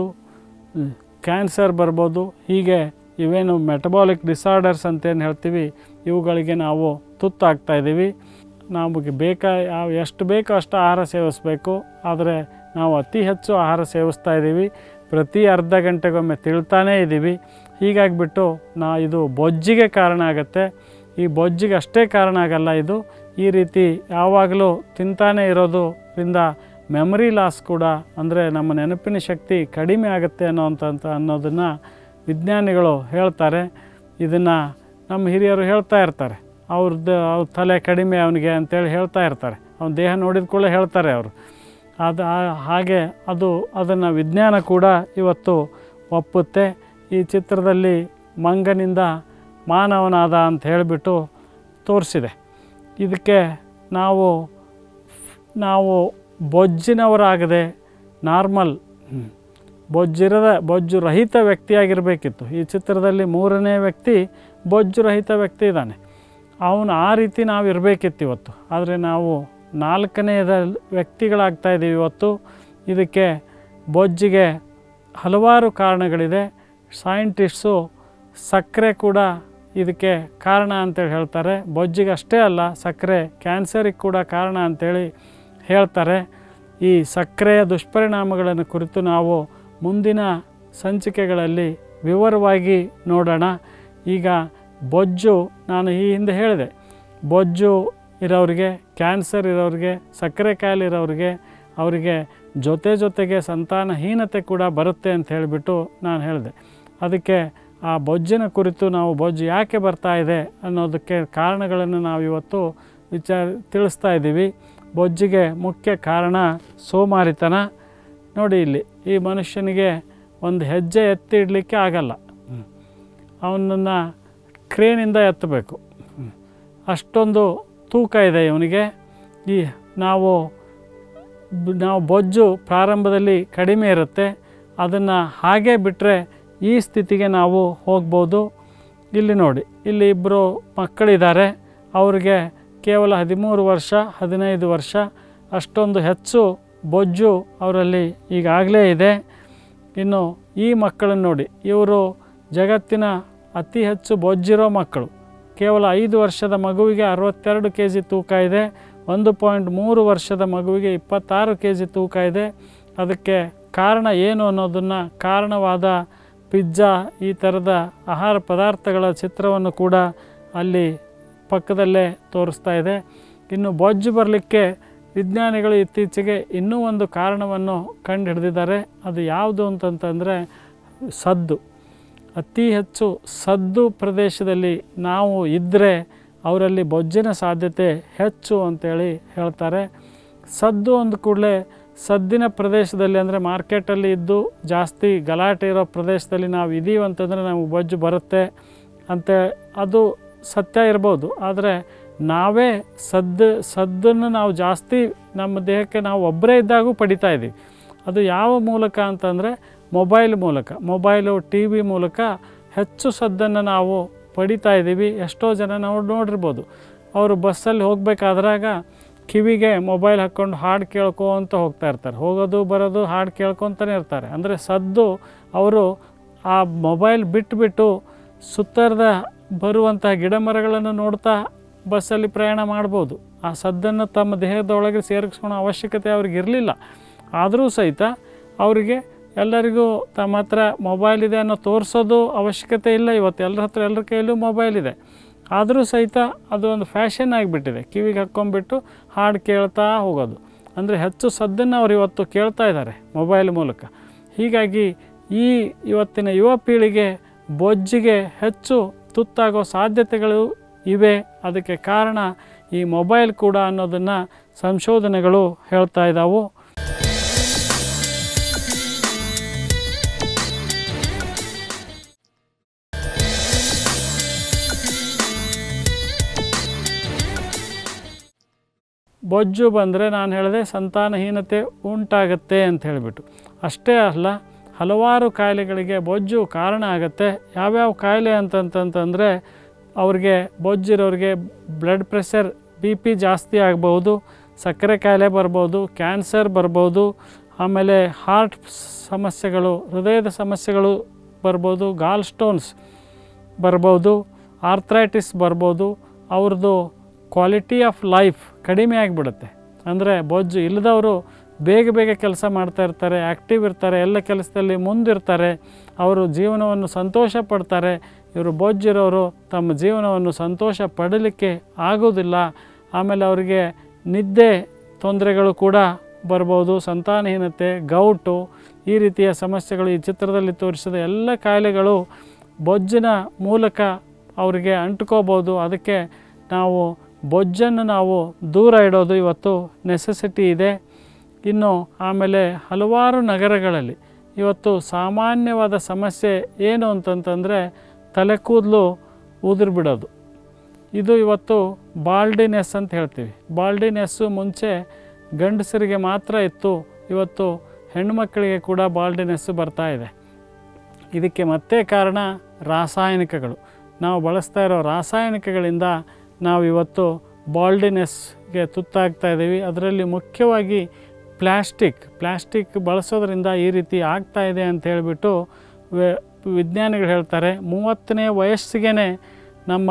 [SPEAKER 1] ಕ್ಯಾನ್ಸರ್ ಬರ್ಬೋದು. ಹೀಗೆ ಇವೇನು ಮೆಟಬಾಲಿಕ್ ಡಿಸಾರ್ಡರ್ಸ್ ಅಂತೇನು ಹೇಳ್ತೀವಿ ಇವುಗಳಿಗೆ ನಾವು ತುತ್ತಾಗ್ತಾಯಿದ್ದೀವಿ. ನಮಗೆ ಬೇಕಾ ಯಾವ ಎಷ್ಟು ಬೇಕೋ ಅಷ್ಟು ಆಹಾರ ಸೇವಿಸಬೇಕು, ಆದರೆ ನಾವು ಅತಿ ಹೆಚ್ಚು ಆಹಾರ ಸೇವಿಸ್ತಾ ಇದ್ದೀವಿ. ಪ್ರತಿ ಅರ್ಧ ಗಂಟೆಗೊಮ್ಮೆ ತಿಳ್ತಾನೇ ಇದ್ದೀವಿ. ಹೀಗಾಗಿಬಿಟ್ಟು ನಾ ಇದು ಬೊಜ್ಜಿಗೆ ಕಾರಣ ಆಗುತ್ತೆ. ಈ ಬೊಜ್ಜಿಗೆ ಅಷ್ಟೇ ಕಾರಣ ಆಗಲ್ಲ, ಇದು ಈ ರೀತಿ ಯಾವಾಗಲೂ ತಿಂತಾನೇ ಇರೋದರಿಂದ ಮೆಮರಿ ಲಾಸ್ ಕೂಡ, ಅಂದರೆ ನಮ್ಮ ನೆನಪಿನ ಶಕ್ತಿ ಕಡಿಮೆ ಆಗುತ್ತೆ ಅನ್ನೋಂಥ ಅನ್ನೋದನ್ನು ವಿಜ್ಞಾನಿಗಳು ಹೇಳ್ತಾರೆ. ಇದನ್ನು ನಮ್ಮ ಹಿರಿಯರು ಹೇಳ್ತಾ ಇರ್ತಾರೆ, ಅವ್ರದ್ದು ಅವ್ರ ತಲೆ ಕಡಿಮೆ ಅವನಿಗೆ ಅಂತೇಳಿ ಹೇಳ್ತಾ ಇರ್ತಾರೆ. ಅವನ ದೇಹ ನೋಡಿದ ಕೂಡಲೇ ಹೇಳ್ತಾರೆ ಅವರು. ಅದು ಹಾಗೆ ಅದು ಅದನ್ನು ವಿಜ್ಞಾನ ಕೂಡ ಇವತ್ತು ಒಪ್ಪುತ್ತೆ. ಈ ಚಿತ್ರದಲ್ಲಿ ಮಂಗನಿಂದ ಮಾನವನಾದ ಅಂತ ಹೇಳಿಬಿಟ್ಟು ತೋರಿಸಿದೆ. ಇದಕ್ಕೆ ನಾವು ನಾವು ಬೊಜ್ಜಿನವರಾಗದೆ ನಾರ್ಮಲ್ ಬೊಜ್ಜಿರದ ಬೊಜ್ಜು ರಹಿತ ವ್ಯಕ್ತಿಯಾಗಿರಬೇಕಿತ್ತು. ಈ ಚಿತ್ರದಲ್ಲಿ ಮೂರನೇ ವ್ಯಕ್ತಿ ಬೊಜ್ಜು ರಹಿತ ವ್ಯಕ್ತಿ ಇದ್ದಾನೆ, ಅವನು ಆ ರೀತಿ ನಾವು ಇರಬೇಕಿತ್ತು ಇವತ್ತು. ಆದರೆ ನಾವು ನಾಲ್ಕನೆಯದ ವ್ಯಕ್ತಿಗಳಾಗ್ತಾಯಿದ್ದೀವಿ ಇವತ್ತು. ಇದಕ್ಕೆ ಬೊಜ್ಜಿಗೆ ಹಲವಾರು ಕಾರಣಗಳಿದೆ. ಸೈಂಟಿಸ್ಟು ಸಕ್ಕರೆ ಕೂಡ ಇದಕ್ಕೆ ಕಾರಣ ಅಂತೇಳಿ ಹೇಳ್ತಾರೆ. ಬೊಜ್ಜಿಗೆ ಅಷ್ಟೇ ಅಲ್ಲ, ಸಕ್ಕರೆ ಕ್ಯಾನ್ಸರಿಗೆ ಕೂಡ ಕಾರಣ ಅಂಥೇಳಿ ಹೇಳ್ತಾರೆ. ಈ ಸಕ್ಕರೆಯ ದುಷ್ಪರಿಣಾಮಗಳನ್ನು ಕುರಿತು ನಾವು ಮುಂದಿನ ಸಂಚಿಕೆಗಳಲ್ಲಿ ವಿವರವಾಗಿ ನೋಡೋಣ. ಈಗ ಬೊಜ್ಜು, ನಾನು ಈ ಹಿಂದೆ ಹೇಳಿದೆ, ಬೊಜ್ಜು ಇರೋರಿಗೆ, ಕ್ಯಾನ್ಸರ್ ಇರೋರಿಗೆ, ಸಕ್ಕರೆ ಕಾಯಿಲೆ ಇರೋರಿಗೆ, ಅವರಿಗೆ ಜೊತೆ ಜೊತೆಗೆ ಸಂತಾನಹೀನತೆ ಕೂಡ ಬರುತ್ತೆ ಅಂತ ಹೇಳಿಬಿಟ್ಟು ನಾನು ಹೇಳಿದೆ. ಅದಕ್ಕೆ ಆ ಬೊಜ್ಜಿನ ಕುರಿತು ನಾವು ಬೊಜ್ಜು ಯಾಕೆ ಬರ್ತಾ ಇದೆ ಅನ್ನೋದಕ್ಕೆ ಕಾರಣಗಳನ್ನು ನಾವು ಇವತ್ತು ವಿಚಾರ ತಿಳಿಸ್ತಾ ಇದ್ದೀವಿ. ಬೊಜ್ಜಿಗೆ ಮುಖ್ಯ ಕಾರಣ ಸೋಮಾರಿತನ. ನೋಡಿ, ಇಲ್ಲಿ ಈ ಮನುಷ್ಯನಿಗೆ ಒಂದು ಹೆಜ್ಜೆ ಎತ್ತಿ ಇಡಲಿಕ್ಕೆ ಆಗಲ್ಲ, ಅವನನ್ನು ಕ್ರೇನಿಂದ ಎತ್ತಬೇಕು, ಅಷ್ಟೊಂದು ತೂಕ ಇದೆ ಇವನಿಗೆ. ಈ ನಾವು ನಾವು ಬೊಜ್ಜು ಪ್ರಾರಂಭದಲ್ಲಿ ಕಡಿಮೆ ಇರುತ್ತೆ, ಅದನ್ನು ಹಾಗೇ ಬಿಟ್ಟರೆ ಈ ಸ್ಥಿತಿಗೆ ನಾವು ಹೋಗ್ಬೋದು. ಇಲ್ಲಿ ನೋಡಿ, ಇಲ್ಲಿ ಇಬ್ಬರು ಮಕ್ಕಳಿದ್ದಾರೆ, ಅವ್ರಿಗೆ ಕೇವಲ ಹದಿಮೂರು ವರ್ಷ ಹದಿನೈದು ವರ್ಷ, ಅಷ್ಟೊಂದು ಹೆಚ್ಚು ಬೊಜ್ಜು ಅವರಲ್ಲಿ ಈಗಾಗಲೇ ಇದೆ. ಇನ್ನು ಈ ಮಕ್ಕಳನ್ನು ನೋಡಿ, ಇವರು ಜಗತ್ತಿನ ಅತಿ ಹೆಚ್ಚು ಬೊಜ್ಜಿರೋ ಮಕ್ಕಳು. ಕೇವಲ ಐದು ವರ್ಷದ ಮಗುವಿಗೆ ಅರವತ್ತೆರಡು ಕೆ ಜಿ ತೂಕ ಇದೆ, ಒಂದು ಪಾಯಿಂಟ್ ಮೂರು ವರ್ಷದ ಮಗುವಿಗೆ ಇಪ್ಪತ್ತಾರು ಕೆ ಜಿ ತೂಕ ಇದೆ. ಅದಕ್ಕೆ ಕಾರಣ ಏನು ಅನ್ನೋದನ್ನು, ಕಾರಣವಾದ ಪಿಜ್ಜಾ ಈ ಥರದ ಆಹಾರ ಪದಾರ್ಥಗಳ ಚಿತ್ರವನ್ನು ಕೂಡ ಅಲ್ಲಿ ಪಕ್ಕದಲ್ಲೇ ತೋರಿಸ್ತಾ ಇದೆ. ಇನ್ನು ಬೊಜ್ಜು ಬರಲಿಕ್ಕೆ ವಿಜ್ಞಾನಿಗಳು ಇತ್ತೀಚೆಗೆ ಇನ್ನೂ ಒಂದು ಕಾರಣವನ್ನು ಕಂಡು ಹಿಡಿದಿದ್ದಾರೆ. ಅದು ಯಾವುದು ಅಂತಂತಂದರೆ ಸದ್ದು. ಅತಿ ಹೆಚ್ಚು ಸದ್ದು ಪ್ರದೇಶದಲ್ಲಿ ನಾವು ಇದ್ದರೆ ಅವರಲ್ಲಿ ಬೊಜ್ಜಿನ ಸಾಧ್ಯತೆ ಹೆಚ್ಚು ಅಂತೇಳಿ ಹೇಳ್ತಾರೆ. ಸದ್ದು ಅಂದ ಕೂಡಲೇ ಸದ್ದಿನ ಪ್ರದೇಶದಲ್ಲಿ, ಅಂದರೆ ಮಾರ್ಕೆಟಲ್ಲಿ ಇದ್ದು ಜಾಸ್ತಿ ಗಲಾಟೆ ಇರೋ ಪ್ರದೇಶದಲ್ಲಿ ನಾವು ಇದ್ದೀವಿ ಅಂತಂದರೆ ನಮಗೆ ಬೊಜ್ಜು ಬರುತ್ತೆ ಅಂತ, ಅದು ಸತ್ಯ ಇರ್ಬೋದು. ಆದರೆ ನಾವೇ ಸದ್ದು ಸದ್ದನ್ನು ನಾವು ಜಾಸ್ತಿ ನಮ್ಮ ದೇಹಕ್ಕೆ ನಾವು ಒಬ್ಬರೇ ಇದ್ದಾಗೂ ಪಡಿತಾ ಇದ್ದೀವಿ. ಅದು ಯಾವ ಮೂಲಕ ಅಂತಂದರೆ ಮೊಬೈಲ್ ಮೂಲಕ, ಮೊಬೈಲು ಟಿ ವಿ ಮೂಲಕ ಹೆಚ್ಚು ಸದ್ದನ್ನು ನಾವು ಪಡಿತಾ ಇದ್ದೀವಿ. ಎಷ್ಟೋ ಜನ ನಾವು ನೋಡಿರ್ಬೋದು, ಅವರು ಬಸ್ಸಲ್ಲಿ ಹೋಗಬೇಕಾದ್ರಾಗ ಕಿವಿಗೆ ಮೊಬೈಲ್ ಹಾಕ್ಕೊಂಡು ಹಾಡು ಕೇಳ್ಕೊತ ಹೋಗ್ತಾ ಇರ್ತಾರೆ, ಹೋಗೋದು ಬರೋದು ಹಾಡು ಕೇಳ್ಕೊತಾನೆ ಇರ್ತಾರೆ. ಅಂದರೆ ಸದ್ದು ಅವರು ಆ ಮೊಬೈಲ್ ಬಿಟ್ಟುಬಿಟ್ಟು ಸುತ್ತರದ ಬರುವಂಥ ಗಿಡ ಮರಗಳನ್ನು ನೋಡ್ತಾ ಬಸ್ಸಲ್ಲಿ ಪ್ರಯಾಣ ಮಾಡ್ಬೋದು. ಆ ಸದ್ದನ್ನು ತಮ್ಮ ದೇಹದೊಳಗೆ ಸೇರಿಸ್ಕೊಳ್ಳೋ ಅವಶ್ಯಕತೆ ಅವ್ರಿಗೆ ಇರಲಿಲ್ಲ. ಆದರೂ ಸಹಿತ ಅವರಿಗೆ ಎಲ್ಲರಿಗೂ ತಮ್ಮ ಹತ್ರ ಮೊಬೈಲ್ ಇದೆ ಅನ್ನೋ ತೋರಿಸೋದು ಅವಶ್ಯಕತೆ ಇಲ್ಲ. ಇವತ್ತು ಎಲ್ಲರ ಹತ್ರ ಎಲ್ಲರ ಕೈಯಲ್ಲೂ ಮೊಬೈಲ್ ಇದೆ. ಆದರೂ ಸಹಿತ ಅದು ಒಂದು ಫ್ಯಾಷನ್ ಆಗಿಬಿಟ್ಟಿದೆ, ಕಿವಿಗೆ ಹಾಕ್ಕೊಂಬಿಟ್ಟು ಹಾಡು ಕೇಳ್ತಾ ಹೋಗೋದು. ಅಂದರೆ ಹೆಚ್ಚು ಸದ್ದನ್ನು ಅವ್ರು ಇವತ್ತು ಕೇಳ್ತಾ ಇದ್ದಾರೆ ಮೊಬೈಲ್ ಮೂಲಕ. ಹೀಗಾಗಿ ಈ ಇವತ್ತಿನ ಯುವ ಪೀಳಿಗೆ ಬೊಜ್ಜಿಗೆ ಹೆಚ್ಚು ತುತ್ತಾಗೋ ಸಾಧ್ಯತೆಗಳು ಇವೆ. ಅದಕ್ಕೆ ಕಾರಣ ಈ ಮೊಬೈಲ್ ಕೂಡ ಅನ್ನೋದನ್ನು ಸಂಶೋಧನೆಗಳು ಹೇಳ್ತಾ ಇದ್ದಾವೆ. ಬೊಜ್ಜು ಬಂದರೆ ನಾನು ಹೇಳಿದೆ ಸಂತಾನಹೀನತೆ ಉಂಟಾಗತ್ತೆ ಅಂತ ಹೇಳಿಬಿಟ್ಟು. ಅಷ್ಟೇ ಅಲ್ಲ, ಹಲವಾರು ಕಾಯಿಲೆಗಳಿಗೆ ಬೊಜ್ಜು ಕಾರಣ ಆಗುತ್ತೆ. ಯಾವ್ಯಾವ ಕಾಯಿಲೆ ಅಂತಂತಂತಂದರೆ ಅವ್ರಿಗೆ ಬೊಜ್ಜಿರೋರಿಗೆ ಬ್ಲಡ್ ಪ್ರೆಷರ್ ಬಿ ಪಿ ಜಾಸ್ತಿ ಆಗ್ಬೋದು, ಸಕ್ಕರೆ ಕಾಯಿಲೆ ಬರ್ಬೋದು, ಕ್ಯಾನ್ಸರ್ ಬರ್ಬೋದು, ಆಮೇಲೆ ಹಾರ್ಟ್ ಸಮಸ್ಯೆಗಳು, ಹೃದಯದ ಸಮಸ್ಯೆಗಳು ಬರ್ಬೋದು, ಗಾಲ್ ಸ್ಟೋನ್ಸ್ ಬರ್ಬೋದು, ಆರ್ಥ್ರೈಟಿಸ್ ಬರ್ಬೋದು. ಅವ್ರದ್ದು ಕ್ವಾಲಿಟಿ ಆಫ್ ಲೈಫ್ ಕಡಿಮೆ ಆಗಿಬಿಡುತ್ತೆ. ಅಂದರೆ ಬೊಜ್ಜು ಇಲ್ಲದವರು ಬೇಗ ಬೇಗ ಕೆಲಸ ಮಾಡ್ತಾ ಇರ್ತಾರೆ, ಆ್ಯಕ್ಟಿವ್ ಇರ್ತಾರೆ, ಎಲ್ಲ ಕೆಲಸದಲ್ಲಿ ಮುಂದಿರ್ತಾರೆ, ಅವರು ಜೀವನವನ್ನು ಸಂತೋಷ ಪಡ್ತಾರೆ. ಇವರು ಬೊಜ್ಜಿರೋರು ತಮ್ಮ ಜೀವನವನ್ನು ಸಂತೋಷ ಪಡಲಿಕ್ಕೆ ಆಗೋದಿಲ್ಲ. ಆಮೇಲೆ ಅವರಿಗೆ ನಿದ್ದೆ ತೊಂದರೆಗಳು ಕೂಡ ಬರ್ಬೋದು, ಸಂತಾನಹೀನತೆ, ಗೌಟು, ಈ ರೀತಿಯ ಸಮಸ್ಯೆಗಳು ಈ ಚಿತ್ರದಲ್ಲಿ ತೋರಿಸಿದ ಎಲ್ಲ ಕಾಯಿಲೆಗಳು ಬೊಜ್ಜಿನ ಮೂಲಕ ಅವರಿಗೆ ಅಂಟ್ಕೋಬೋದು. ಅದಕ್ಕೆ ನಾವು ಬೊಜ್ಜನ್ನು ನಾವು ದೂರ ಇಡೋದು ಇವತ್ತು ನೆಸೆಸಿಟಿ ಇದೆ. ಇನ್ನು ಆಮೇಲೆ ಹಲವಾರು ನಗರಗಳಲ್ಲಿ ಇವತ್ತು ಸಾಮಾನ್ಯವಾದ ಸಮಸ್ಯೆ ಏನು ಅಂತಂತಂದರೆ ತಲೆ ಕೂದಲು ಉದುರಿಬಿಡೋದು. ಇದು ಇವತ್ತು ಬಾಲ್ಡಿನೆಸ್ ಅಂತ ಹೇಳ್ತೀವಿ. ಬಾಲ್ಡಿನೆಸ್ಸು ಮುಂಚೆ ಗಂಡಸರಿಗೆ ಮಾತ್ರ ಇತ್ತು, ಇವತ್ತು ಹೆಣ್ಣುಮಕ್ಕಳಿಗೆ ಕೂಡ ಬಾಲ್ಡಿನೆಸ್ಸು ಬರ್ತಾ ಇದೆ. ಇದಕ್ಕೆ ಮತ್ತೆ ಕಾರಣ ರಾಸಾಯನಿಕಗಳು. ನಾವು ಬಳಸ್ತಾ ಇರೋ ರಾಸಾಯನಿಕಗಳಿಂದ ನಾವು ಇವತ್ತು ಬಾಲ್ಡಿನೆಸ್ಗೆ ತುತ್ತಾಗ್ತಾ ಇದ್ದೀವಿ. ಅದರಲ್ಲಿ ಮುಖ್ಯವಾಗಿ ಪ್ಲ್ಯಾಸ್ಟಿಕ್ ಪ್ಲ್ಯಾಸ್ಟಿಕ್ ಬಳಸೋದ್ರಿಂದ ಈ ರೀತಿ ಆಗ್ತಾ ಇದೆ ಅಂತ ಹೇಳಿಬಿಟ್ಟು ವಿಜ್ಞಾನಿಗಳು ಹೇಳ್ತಾರೆ. ಮೂವತ್ತನೇ ವಯಸ್ಸಿಗೆ ನಮ್ಮ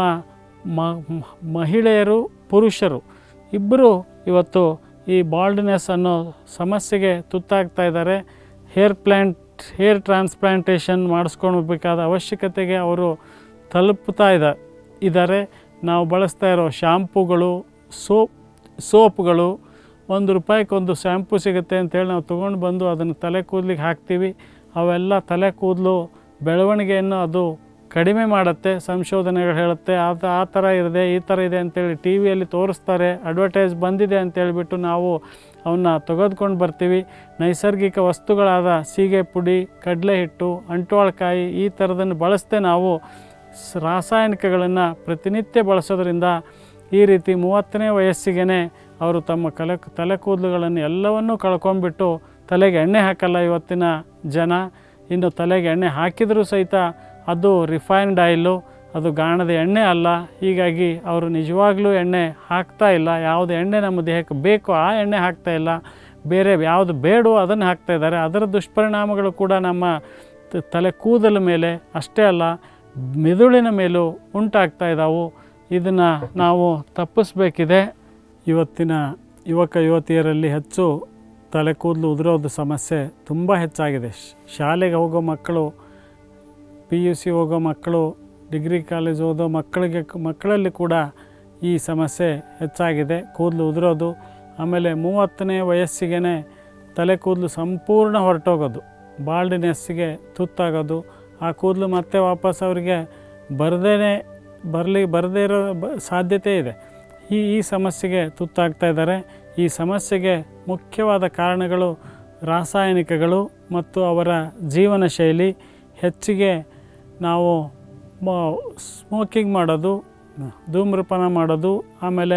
[SPEAKER 1] ಮಹಿಳೆಯರು ಪುರುಷರು ಇಬ್ಬರು ಇವತ್ತು ಈ ಬಾಲ್ಡ್ನೆಸ್ ಅನ್ನೋ ಸಮಸ್ಯೆಗೆ ತುತ್ತಾಗ್ತಾ ಇದ್ದಾರೆ. ಹೇರ್ ಪ್ಲ್ಯಾಂಟ್ ಹೇರ್ ಟ್ರಾನ್ಸ್ಪ್ಲಾಂಟೇಷನ್ ಮಾಡಿಸ್ಕೊಳ್ಬೇಕಾದ ಅವಶ್ಯಕತೆಗೆ ಅವರು ತಲುಪ್ತಾ ಇದ್ದ ಇದ್ದಾರೆ. ನಾವು ಬಳಸ್ತಾ ಇರೋ ಶ್ಯಾಂಪುಗಳು, ಸೋಪ್ ಸೋಪ್ಗಳು ಒಂದು ರೂಪಾಯಿಗೊಂದು ಶ್ಯಾಂಪು ಸಿಗುತ್ತೆ ಅಂತೇಳಿ ನಾವು ತೊಗೊಂಡು ಬಂದು ಅದನ್ನು ತಲೆ ಕೂದಲಿಗೆ ಹಾಕ್ತೀವಿ. ಅವೆಲ್ಲ ತಲೆ ಕೂದಲು ಬೆಳವಣಿಗೆಯನ್ನು ಅದು ಕಡಿಮೆ ಮಾಡುತ್ತೆ. ಸಂಶೋಧನೆಗಳು ಹೇಳುತ್ತೆ ಅದು ಆ ಥರ ಇದೆ, ಈ ಥರ ಇದೆ ಅಂತೇಳಿ ಟಿ ವಿಯಲ್ಲಿ ತೋರಿಸ್ತಾರೆ, ಅಡ್ವರ್ಟೈಸ್ ಬಂದಿದೆ ಅಂತೇಳಿಬಿಟ್ಟು ನಾವು ಅವನ್ನ ತೆಗೆದುಕೊಂಡು ಬರ್ತೀವಿ. ನೈಸರ್ಗಿಕ ವಸ್ತುಗಳಾದ ಸೀಗೆ ಪುಡಿ, ಕಡಲೆ ಹಿಟ್ಟು, ಅಂಟ್ವಾಳಕಾಯಿ ಈ ಥರದನ್ನು ಬಳಸದೆ ನಾವು ರಾಸಾಯನಿಕಗಳನ್ನು ಪ್ರತಿನಿತ್ಯ ಬಳಸೋದ್ರಿಂದ ಈ ರೀತಿ ಮೂವತ್ತನೇ ವಯಸ್ಸಿಗೆ ಅವರು ತಮ್ಮ ಕಲೆ ತಲೆ ಕೂದಲುಗಳನ್ನು ಎಲ್ಲವನ್ನೂ ಕಳ್ಕೊಂಡ್ಬಿಟ್ಟು ತಲೆಗೆ ಎಣ್ಣೆ ಹಾಕಲ್ಲ ಇವತ್ತಿನ ಜನ. ಇನ್ನು ತಲೆಗೆ ಎಣ್ಣೆ ಹಾಕಿದರೂ ಸಹಿತ ಅದು ರಿಫೈನ್ಡ್ ಆಯಿಲು, ಅದು ಗಾಣದ ಎಣ್ಣೆ ಅಲ್ಲ. ಹೀಗಾಗಿ ಅವರು ನಿಜವಾಗ್ಲೂ ಎಣ್ಣೆ ಹಾಕ್ತಾ ಇಲ್ಲ. ಯಾವುದು ಎಣ್ಣೆ ನಮ್ಮ ದೇಹಕ್ಕೆ ಬೇಕೋ ಆ ಎಣ್ಣೆ ಹಾಕ್ತಾ ಇಲ್ಲ, ಬೇರೆ ಯಾವುದು ಬೇಡೋ ಅದನ್ನು ಹಾಕ್ತಾಯಿದ್ದಾರೆ. ಅದರ ದುಷ್ಪರಿಣಾಮಗಳು ಕೂಡ ನಮ್ಮ ತಲೆ ಕೂದಲ ಮೇಲೆ ಅಷ್ಟೇ ಅಲ್ಲ ಮೆದುಳಿನ ಮೇಲೂ ಉಂಟಾಗ್ತಾ ಇದ್ದಾವೆ. ಇದನ್ನು ನಾವು ತಪ್ಪಿಸ್ಬೇಕಿದೆ. ಇವತ್ತಿನ ಯುವಕ ಯುವತಿಯರಲ್ಲಿ ಹೆಚ್ಚು ತಲೆ ಕೂದಲು ಉದುರೋದು ಸಮಸ್ಯೆ ತುಂಬ ಹೆಚ್ಚಾಗಿದೆ. ಶಾಲೆಗೆ ಹೋಗೋ ಮಕ್ಕಳು, ಪಿ ಯು ಸಿ ಹೋಗೋ ಮಕ್ಕಳು, ಡಿಗ್ರಿ ಕಾಲೇಜ್ ಓದೋ ಮಕ್ಕಳಿಗೆ ಮಕ್ಕಳಲ್ಲಿ ಕೂಡ ಈ ಸಮಸ್ಯೆ ಹೆಚ್ಚಾಗಿದೆ, ಕೂದಲು ಉದುರೋದು. ಆಮೇಲೆ ಮೂವತ್ತನೇ ವಯಸ್ಸಿಗೆ ತಲೆ ಕೂದಲು ಸಂಪೂರ್ಣ ಹೊರಟೋಗೋದು, ಬಾಲ್ಡಿನೆಸ್ಸಿಗೆ ತುತ್ತಾಗೋದು. ಆ ಕೂದಲು ಮತ್ತೆ ವಾಪಸ್ ಅವರಿಗೆ ಬರದೇ ಬರಲಿ ಬರದೇ ಇರೋ ಬ ಸಾಧ್ಯತೆ ಇದೆ. ಈ ಈ ಸಮಸ್ಯೆಗೆ ತುತ್ತಾಗ್ತಾ ಇದ್ದಾರೆ. ಈ ಸಮಸ್ಯೆಗೆ ಮುಖ್ಯವಾದ ಕಾರಣಗಳು ರಾಸಾಯನಿಕಗಳು ಮತ್ತು ಅವರ ಜೀವನ ಶೈಲಿ. ಹೆಚ್ಚಿಗೆ ನಾವು ಸ್ಮೋಕಿಂಗ್ ಮಾಡೋದು, ಧೂಮ್ರಪಾನ ಮಾಡೋದು, ಆಮೇಲೆ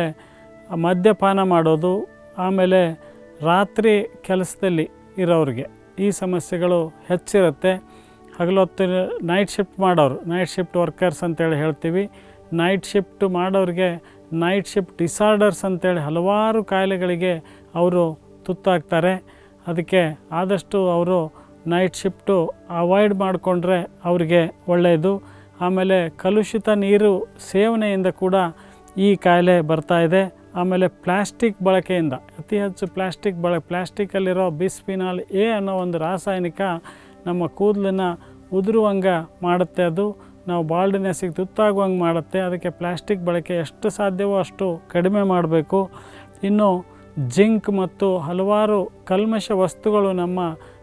[SPEAKER 1] ಮದ್ಯಪಾನ ಮಾಡೋದು, ಆಮೇಲೆ ರಾತ್ರಿ ಕೆಲಸದಲ್ಲಿ ಇರೋರಿಗೆ ಈ ಸಮಸ್ಯೆಗಳು ಹೆಚ್ಚಿರುತ್ತೆ. ಹಗಲೊತ್ತು ನೈಟ್ ಶಿಫ್ಟ್ ಮಾಡೋರು, ನೈಟ್ ಶಿಫ್ಟ್ ವರ್ಕರ್ಸ್ ಅಂತೇಳಿ ಹೇಳ್ತೀವಿ. ನೈಟ್ ಶಿಫ್ಟ್ ಮಾಡೋರಿಗೆ ನೈಟ್ ಶಿಫ್ಟ್ ಡಿಸಾರ್ಡರ್ಸ್ ಅಂತೇಳಿ ಹಲವಾರು ಕಾಯಿಲೆಗಳಿಗೆ ಅವರು ತುತ್ತಾಗ್ತಾರೆ. ಅದಕ್ಕೆ ಆದಷ್ಟು ಅವರು ನೈಟ್ ಶಿಫ್ಟು ಅವಾಯ್ಡ್ ಮಾಡಿಕೊಂಡ್ರೆ ಅವರಿಗೆ ಒಳ್ಳೆಯದು. ಆಮೇಲೆ ಕಲುಷಿತ ನೀರು ಸೇವನೆಯಿಂದ ಕೂಡ ಈ ಕಾಯಿಲೆ ಬರ್ತಾಯಿದೆ. ಆಮೇಲೆ ಪ್ಲಾಸ್ಟಿಕ್ ಬಳಕೆಯಿಂದ ಅತಿ ಹೆಚ್ಚು ಪ್ಲಾಸ್ಟಿಕ್ ಬಳ ಪ್ಲಾಸ್ಟಿಕಲ್ಲಿರೋ ಬಿಸ್ಫಿನಾಲ್ ಎ ಅನ್ನೋ ಒಂದು ರಾಸಾಯನಿಕ ನಮ್ಮ ಕೂದಲನ್ನು ಉದುರುವಂಗೆ ಮಾಡುತ್ತೆ. ಅದು ನಾವು ಬಾಲ್ಡ್ನೆಸ್ಸಿಗೆ ತುತ್ತಾಗುವಂಗೆ ಮಾಡುತ್ತೆ. ಅದಕ್ಕೆ ಪ್ಲಾಸ್ಟಿಕ್ ಬಳಕೆ ಎಷ್ಟು ಸಾಧ್ಯವೋ ಅಷ್ಟು ಕಡಿಮೆ ಮಾಡಬೇಕು. ಇನ್ನು ಜಿಂಕ್ ಮತ್ತು ಹಲವಾರು ಕಲ್ಮಶ ವಸ್ತುಗಳು ನಮ್ಮ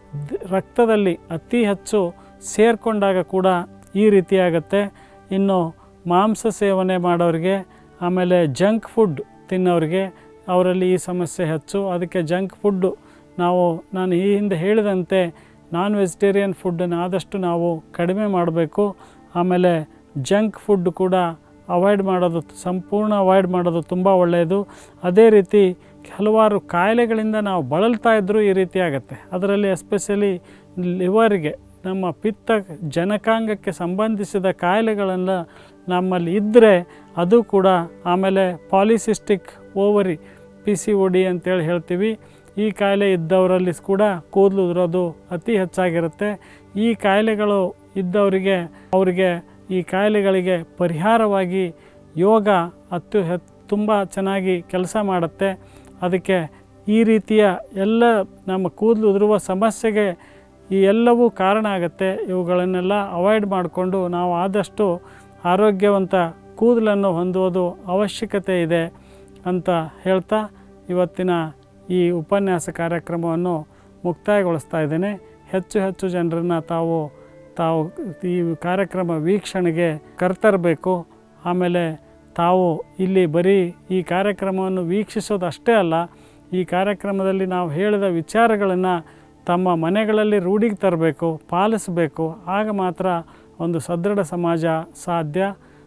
[SPEAKER 1] ರಕ್ತದಲ್ಲಿ ಅತಿ ಹೆಚ್ಚು ಸೇರಿಕೊಂಡಾಗ ಕೂಡ ಈ ರೀತಿಯಾಗತ್ತೆ. ಇನ್ನು ಮಾಂಸ ಸೇವನೆ ಮಾಡೋರಿಗೆ, ಆಮೇಲೆ ಜಂಕ್ ಫುಡ್ ತಿನ್ನೋರಿಗೆ ಅವರಲ್ಲಿ ಈ ಸಮಸ್ಯೆ ಹೆಚ್ಚು. ಅದಕ್ಕೆ ಜಂಕ್ ಫುಡ್ಡು ನಾವು ನಾನು ಈ ಹಿಂದೆ ಹೇಳಿದಂತೆ ನಾನ್ ವೆಜಿಟೇರಿಯನ್ ಫುಡ್ಡನ್ನು ಆದಷ್ಟು ನಾವು ಕಡಿಮೆ ಮಾಡಬೇಕು. ಆಮೇಲೆ ಜಂಕ್ ಫುಡ್ ಕೂಡ ಅವಾಯ್ಡ್ ಮಾಡೋದು, ಸಂಪೂರ್ಣ ಅವಾಯ್ಡ್ ಮಾಡೋದು ತುಂಬ ಒಳ್ಳೆಯದು. ಅದೇ ರೀತಿ ಹಲವಾರು ಕಾಯಿಲೆಗಳಿಂದ ನಾವು ಬಳಲ್ತಾ ಇದ್ದರೂ ಈ ರೀತಿ ಆಗುತ್ತೆ. ಅದರಲ್ಲಿ ಎಸ್ಪೆಷಲಿ ಲಿವರ್ಗೆ, ನಮ್ಮ ಪಿತ್ತ ಜನಕಾಂಗಕ್ಕೆ ಸಂಬಂಧಿಸಿದ ಕಾಯಿಲೆಗಳನ್ನು ನಮ್ಮಲ್ಲಿ ಇದ್ದರೆ ಅದು ಕೂಡ, ಆಮೇಲೆ polycystic ovary P C O D ಅಂತೇಳಿ ಹೇಳ್ತೀವಿ, ಈ ಕಾಯಿಲೆ ಇದ್ದವರಲ್ಲಿ ಕೂಡ ಕೂದಲು ಉದುರೋದು ಅತಿ ಹೆಚ್ಚಾಗಿರುತ್ತೆ. ಈ ಕಾಯಿಲೆಗಳು ಇದ್ದವರಿಗೆ ಅವರಿಗೆ ಈ ಕಾಯಿಲೆಗಳಿಗೆ ಪರಿಹಾರವಾಗಿ ಯೋಗ ಅತ್ಯು ಹೆ ತುಂಬ ಚೆನ್ನಾಗಿ ಕೆಲಸ ಮಾಡುತ್ತೆ. ಅದಕ್ಕೆ ಈ ರೀತಿಯ ಎಲ್ಲ ನಮ್ಮ ಕೂದಲು ಉದುರುವ ಸಮಸ್ಯೆಗೆ ಈ ಎಲ್ಲವೂ ಕಾರಣ ಆಗುತ್ತೆ. ಇವುಗಳನ್ನೆಲ್ಲ ಅವಾಯ್ಡ್ ಮಾಡಿಕೊಂಡು ನಾವು ಆದಷ್ಟು ಆರೋಗ್ಯವಂತ ಕೂದಲನ್ನು ಹೊಂದುವುದು ಅವಶ್ಯಕತೆ ಇದೆ ಅಂತ ಹೇಳ್ತಾ ಇವತ್ತಿನ ಈ ಉಪನ್ಯಾಸ ಕಾರ್ಯಕ್ರಮವನ್ನು ಮುಕ್ತಾಯಗೊಳಿಸ್ತಾ ಇದ್ದೇನೆ. ಹೆಚ್ಚು ಹೆಚ್ಚು ಜನರನ್ನು ತಾವು ತಾವು ಈ ಕಾರ್ಯಕ್ರಮ ವೀಕ್ಷಣೆಗೆ ಕರ್ತರಬೇಕು. ಆಮೇಲೆ ತಾವು ಇಲ್ಲಿ ಬರೀ ಈ ಕಾರ್ಯಕ್ರಮವನ್ನು ವೀಕ್ಷಿಸೋದು ಅಷ್ಟೇ ಅಲ್ಲ, ಈ ಕಾರ್ಯಕ್ರಮದಲ್ಲಿ ನಾವು ಹೇಳಿದ ವಿಚಾರಗಳನ್ನು ತಮ್ಮ ಮನೆಗಳಲ್ಲಿ ರೂಢಿಗೆ ತರಬೇಕು, ಪಾಲಿಸಬೇಕು. ಆಗ ಮಾತ್ರ ಒಂದು ಸದೃಢ ಸಮಾಜ ಸಾಧ್ಯ.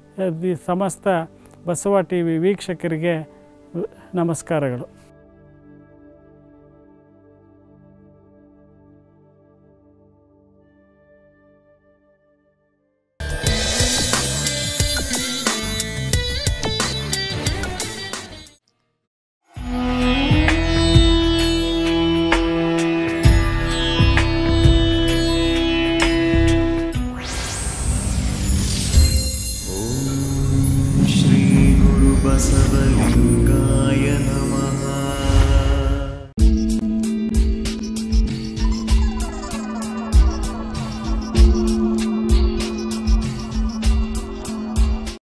[SPEAKER 1] ಈ ಸಮಸ್ತ ಬಸವ ಟಿ ವಿ ವೀಕ್ಷಕರಿಗೆ ನಮಸ್ಕಾರಗಳು.
[SPEAKER 2] बसवलिंगाय नमः।